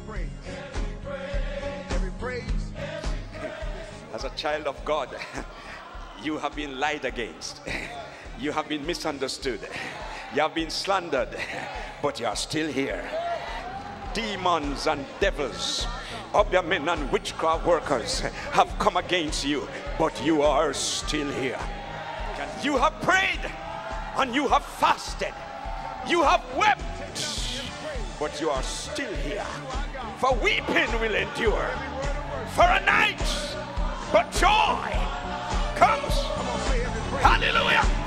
As a child of God, you have been lied against. You have been misunderstood. You have been slandered, but you are still here. Demons and devils, obeah and witchcraft workers have come against you, but you are still here. You have prayed and you have fasted. You have wept, but you are still here. For weeping will endure for a night, but joy comes. Hallelujah.